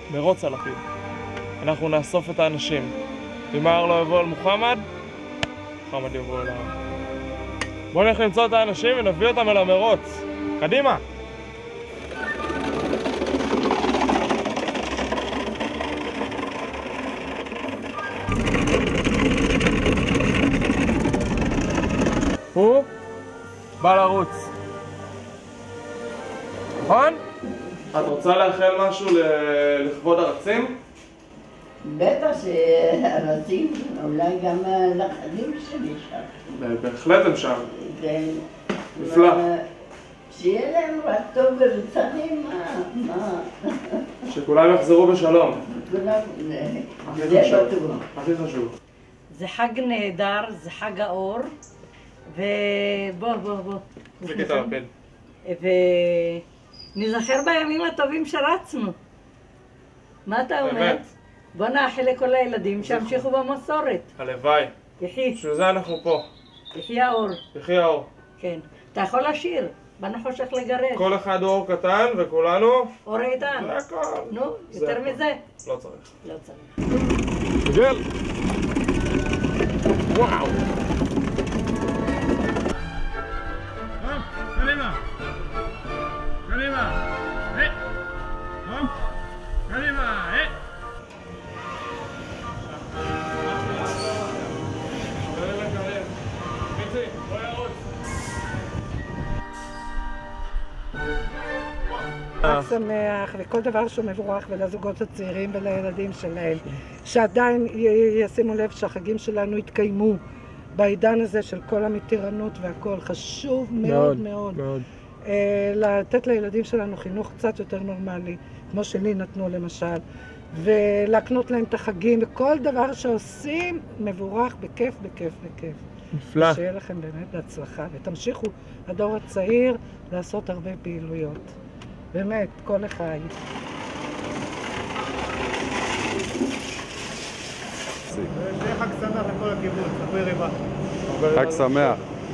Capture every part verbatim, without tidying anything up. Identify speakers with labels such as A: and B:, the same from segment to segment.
A: מרוץ הלפיד. אנחנו נאסוף את האנשים. אם ההר לא יבוא אל מוחמד, מוחמד יבוא אל ההר. בואו נלך למצוא את האנשים ונביא אותם אל המרוץ. קדימה! הוא בא לרוץ. נכון? את רוצה לאחל משהו לכבוד הרצים?
B: בטח שהרצים, אולי גם לחדים שלי שם.
A: בהחלט הם שם.
B: כן.
A: נפלא.
B: שיהיה להם רק טוב ורצנים, מה? מה?
A: שכולם יחזרו בשלום.
B: כולם, זה בטוח.
A: הכי חשוב.
C: זה חג נהדר, זה חג האור, ובוא, בוא, בוא.
A: זה קטע לפיד.
C: ונזכר בימים הטובים שרצנו. מה אתה אומר?
A: באמת.
C: בוא נאחל לכל הילדים שימשיכו במסורת.
A: הלוואי.
C: יחי.
A: בשביל זה אנחנו פה.
C: יחי האור.
A: יחי האור.
C: כן. אתה יכול לשיר, באנו חושך לגרש.
A: כל אחד אור קטן וכולנו...
C: אור איתן.
A: זה הכל.
C: נו, יותר מזה?
A: לא צריך.
C: לא צריך.
A: גל! וואו! קדימה! קדימה! היי! קדימה! היי!
D: חג שמח וכל דבר שהוא מבורך ולזוגות הצעירים ולילדים שלהם, שעדיין ישימו לב שהחגים שלנו יתקיימו בעידן הזה של כל המתירנות והכל. חשוב מאוד מאוד, מאוד. לתת לילדים שלנו חינוך קצת יותר נורמלי, כמו שלי נתנו למשל, ולהקנות להם את החגים, וכל דבר שעושים מבורך בכיף, בכיף, בכיף.
A: נפלא.
D: שיהיה לכם באמת בהצלחה, ותמשיכו הדור הצעיר לעשות הרבה פעילויות. באמת, כל החיים.
E: שיהיה חג שמח לכל הקיבוץ, הרבה ריבה.
F: חג שמח.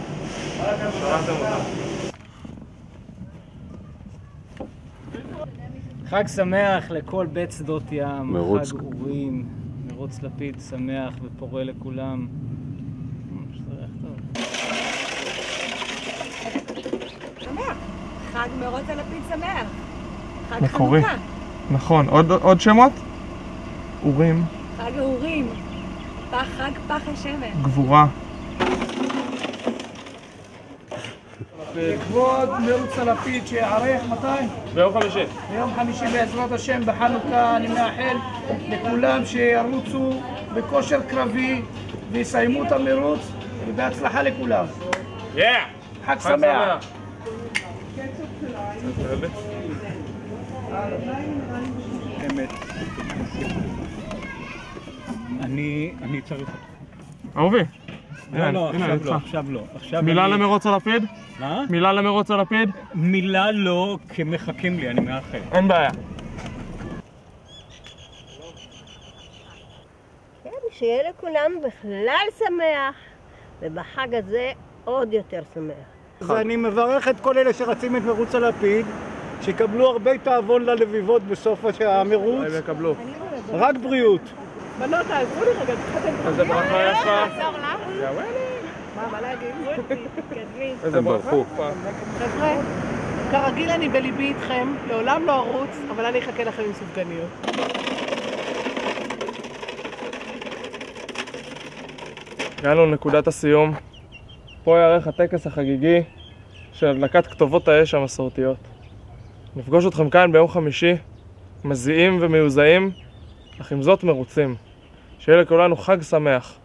G: חג שמח לכל בית שדות ים,
F: מרוץ.
G: חג אורים, מרוץ לפיד שמח ופורה לכולם.
H: חג מרוץ הלפיד שמח. חג
A: מקורי.
H: חנוכה.
A: נכון. עוד, עוד שמות? אורים.
H: חג האורים. פח, חג פח השמן.
A: גבורה.
E: לכבוד מרוץ הלפיד שיערך מתי?
A: ביום חמישי.
E: ביום חמישי בעזרת השם בחנוכה. אני מאחל לכולם שירוצו בכושר קרבי ויסיימו את המרוץ, ובהצלחה לכולם.
A: יאה!
E: חג שמח.
G: אמת. אני, אני צריך אותך.
A: אהובי.
G: לא, לא, עכשיו לא, עכשיו לא. עכשיו
A: מילה
G: אני...
A: למרוץ הלפיד?
G: מה?
A: מילה למרוץ הלפיד?
G: מילה לא, כי מחכים לי, אני מאחל.
A: אין בעיה.
I: כן, שיהיה לכולם בכלל שמח, ובחג הזה עוד יותר שמח.
E: ואני מברך את כל אלה שרצים את מרוץ הלפיד, שיקבלו הרבה תאבון ללביבות בסוף המרוץ.
A: הם יקבלו.
E: רק בריאות.
D: בנות, תעזרו לי רגע, תתחתן.
A: איזה ברכה יפה.
D: תעזור לך.
A: יא וואלה.
D: מה, מה להגיד?
A: איזה ברכה יפה.
D: חבר'ה, כרגיל אני בליבי איתכם, לעולם לא ארוץ, אבל אני אחכה לכם עם סופגניות.
A: הגענו לנקודת הסיום. פה יערך הטקס החגיגי של הדלקת כתובות האש המסורתיות. נפגוש אתכם כאן ביום חמישי, מזיעים ומיוזעים, אך עם זאת מרוצים. שיהיה לכולנו חג שמח.